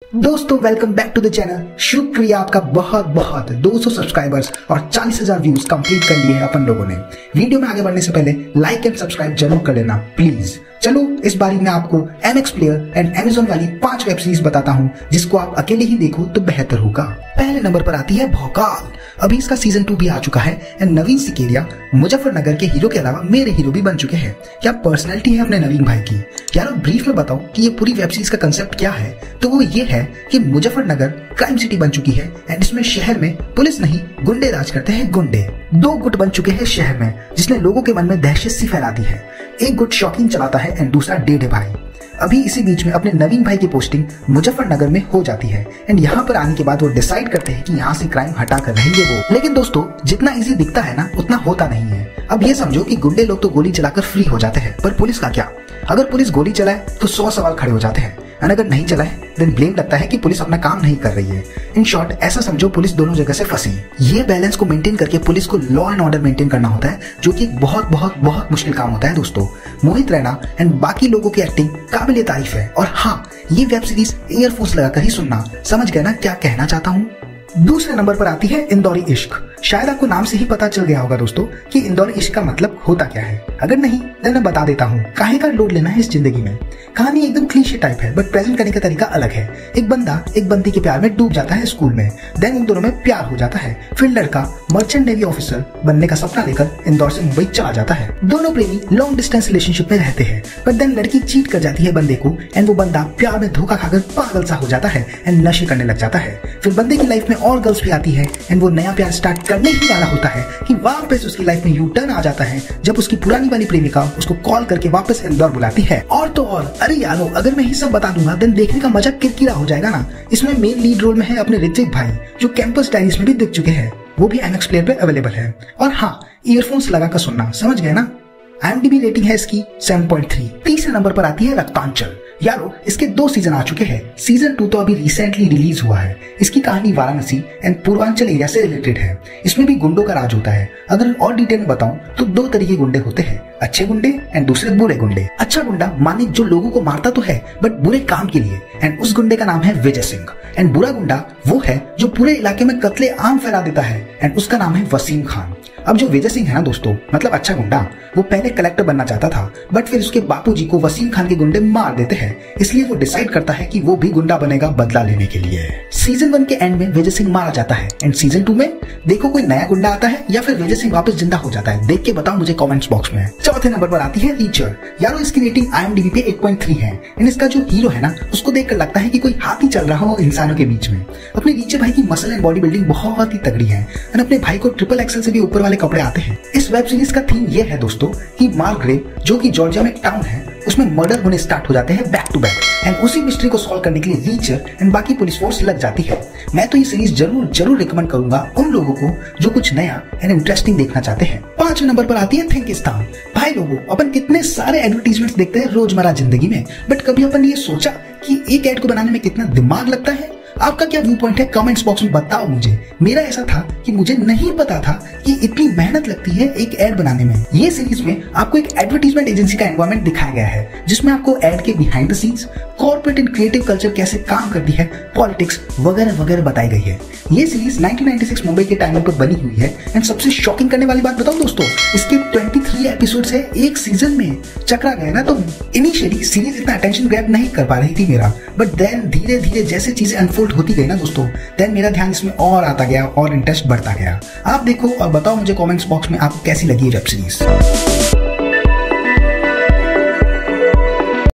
दोस्तों welcome back to the channel. शुक्रिया आपका बहुत बहुत 200 सब्सक्राइबर्स और 40,000 व्यूज कंप्लीट कर लिए हैं अपन लोगों ने। वीडियो में आगे बढ़ने से पहले लाइक एंड सब्सक्राइब जरूर कर लेना प्लीज। चलो इस बारी मैं आपको MX प्लेयर एंड Amazon वाली 5 वेब सीरीज बताता हूँ जिसको आप अकेले ही देखो तो बेहतर होगा। पहले नंबर पर आती है भौकाल। अभी इसका सीजन 2 भी आ चुका है एंड नवीन सिकेरिया मुजफ्फरनगर के हीरो के अलावा मेरे हीरो भी बन चुके हैं। क्या पर्सनैलिटी है अपने नवीन भाई की। यार ब्रीफ में बताओ कि ये पूरी वेब सीरीज का कंसेप्ट क्या है, तो वो ये है कि मुजफ्फरनगर क्राइम सिटी बन चुकी है एंड इसमें शहर में पुलिस नहीं गुंडे राज करते हैं। गुंडे 2 गुट बन चुके हैं शहर में जिसने लोगों के मन में दहशत सी फैला दी है। एक गुट शॉकिंग चलाता है एंड दूसरा डेढ़ भाई। अभी इसी बीच में अपने नवीन भाई की पोस्टिंग मुजफ्फरनगर में हो जाती है एंड यहाँ पर आने के बाद वो डिसाइड करते हैं कि यहाँ से क्राइम हटा कर रहेंगे वो। लेकिन दोस्तों जितना इजी दिखता है ना उतना होता नहीं है। अब ये समझो कि गुंडे लोग तो गोली चलाकर फ्री हो जाते हैं, पर पुलिस का क्या। अगर पुलिस गोली चलाए तो 100 सवाल खड़े हो जाते हैं और अगर नहीं चलाए देन ब्लेम लगता है कि पुलिस अपना काम नहीं कर रही है। इन शॉर्ट ऐसा समझो पुलिस दोनों जगह से फंसी। ये बैलेंस को मेंटेन करके पुलिस को लॉ एंड ऑर्डर मेंटेन करना होता है, जो कि एक बहुत बहुत बहुत मुश्किल काम होता है दोस्तों। मोहित रैना एंड बाकी लोगों की एक्टिंग काबिल तारीफ है। और हाँ, ये वेब सीरीज ईयरफोन्स लगाकर ही सुनना। समझ गए ना क्या कहना चाहता हूँ। दूसरे नंबर पर आती है इंदौरी इश्क। शायद आपको नाम से ही पता चल गया होगा दोस्तों कि इंदौरी इश्क का मतलब होता क्या है। अगर नहीं तो मैं बता देता हूँ। काहे का लोड लेना है इस जिंदगी में। कहानी एकदम क्लीशे टाइप है बट प्रेजेंट करने का तरीका अलग है। एक बंदा एक बंदी के प्यार में डूब जाता है स्कूल में, देन उन दोनों में प्यार हो जाता है। फिर लड़का मर्चेंट नेवी ऑफिसर बनने का सपना लेकर इंदौर से मुंबई चला जाता है। दोनों प्रेमी लॉन्ग डिस्टेंस रिलेशनशिप में रहते हैं, बट देन लड़की चीट कर जाती है बंदे को एंड वो बंदा प्यार में धोखा खाकर पागल सा हो जाता है एंड नशे करने लग जाता है। फिर बंदे की लाइफ में और गर्ल्स भी आती है एंड वो नया प्यार स्टार्ट करने ही वाला होता है कि वापस उसकी लाइफ में यू टर्न आ जाता है जब उसकी पुरानी वाली प्रेमिका उसको कॉल करके वापस इंदौर बुलाती है। और तो और अरे यारो, अगर मैं ये सब बता दूंगा देन देखने का मजा किरकिरा हो जाएगा ना। इसमें मेन लीड रोल में है अपने ऋतिक भाई जो कैंपस डायरीज में भी दिख चुके हैं। वो भी MX प्लेयर पे अवेलेबल है। और हाँ, ईयरफोन्स लगा कर सुनना। समझ गए ना। IMDb रेटिंग है इसकी 7.3। तीसरे नंबर पर आती है रक्तांचल। यारो इसके 2 सीजन आ चुके हैं। सीजन 2 तो अभी रिसेंटली रिलीज हुआ है। इसकी कहानी वाराणसी एंड पूर्वांचल एरिया से रिलेटेड है। इसमें भी गुंडों का राज होता है। अगर और डिटेल में बताऊं तो 2 तरीके गुंडे होते हैं, अच्छे गुंडे एंड दूसरे बुरे गुंडे। अच्छा गुंडा माने जो लोगों को मारता तो है बट बुरे काम के लिए, एंड उस गुंडे का नाम है विजय सिंह। एंड बुरा गुंडा वो है जो पूरे इलाके में कत्ले आम फैला देता है एंड उसका नाम है वसीम खान। अब जो विजय सिंह है ना दोस्तों, मतलब अच्छा गुंडा, वो पहले कलेक्टर बनना चाहता था बट फिर उसके बापूजी को वसीम खान के गुंडे मार देते हैं, इसलिए वो डिसाइड करता है कि वो भी गुंडा बनेगा बदला लेने के लिए। सीजन 1 के एंड में विजय सिंह मारा जाता है एंड सीजन 2 में देखो कोई नया गुंडा आता है या फिर विजय सिंह वापस जिंदा हो जाता है। देख के बताओ मुझे कमेंट्स बॉक्स में। चौथे नंबर पर आती है रीचर। यारो इसकी रेटिंग IMDb पे 8.3 है एंड इसका जो हीरो है ना उसको देखकर लगता है कि कोई हाथी चल रहा हो इंसानों के बीच में। अपने रीचर भाई की मसल एंड बॉडी बिल्डिंग बहुत ही तगड़ी है एंड अपने भाई को ट्रिपल एक्सल से भी ऊपर वाले कपड़े आते हैं। इस वेब सीरीज का थीम ये है दोस्तों कि मार्ग्रेव जो कि जॉर्जिया में एक टाउन है उसमें मर्डर होने स्टार्ट हो जाते हैं बैक टू बैक एंड उसी मिस्ट्री को सॉल्व करने के लिए रीचर एंड बाकी पुलिस फोर्स लग जाती है। मैं तो ये सीरीज जरूर रिकमेंड करूंगा उन लोगों को जो कुछ नया एंड इंटरेस्टिंग देखना चाहते हैं। 5वें नंबर पर आती है थिंकिस्तान। भाई लोगों, अपन कितने सारे एडवर्टीजमेंट्स देखते हैं रोजमर्रा जिंदगी में, बट कभी अपन ने ये सोचा कि एक ऐड को बनाने में कितना दिमाग लगता है। आपका क्या व्यू पॉइंट है कमेंट्स बॉक्स में बताओ मुझे। मेरा ऐसा था कि मुझे नहीं पता था कि इतनी मेहनत लगती है एक ऐड बनाने में। ये सीरीज में आपको एक एडवर्टाइजमेंट एजेंसी का एनवायरनमेंट दिखाया गया है जिसमें आपको ऐड के behind the scenes, corporate and creative culture कैसे काम करती है, पॉलिटिक्स वगैरह वगैरह बताई गई है। ये सीरीज 1996 मुंबई के टाइम पर बनी हुई है एंड सबसे शॉकिंग करने वाली बात बताऊं दोस्तों, इसके 23 एपिसोड्स है एक सीजन में। चकरा गए ना। तो इनिशियली सीरीज इतना अटेंशन ग्रैब नहीं कर पा रही थी मेरा, बट देन धीरे धीरे जैसे चीजें अनफोल्ड होती गई ना दोस्तों, देन मेरा ध्यान इसमें और आता गया और इंटरेस्ट बढ़ता गया। आप देखो और बताओ मुझे कमेंट्स बॉक्स में आपको कैसी लगी है वेब सीरीज।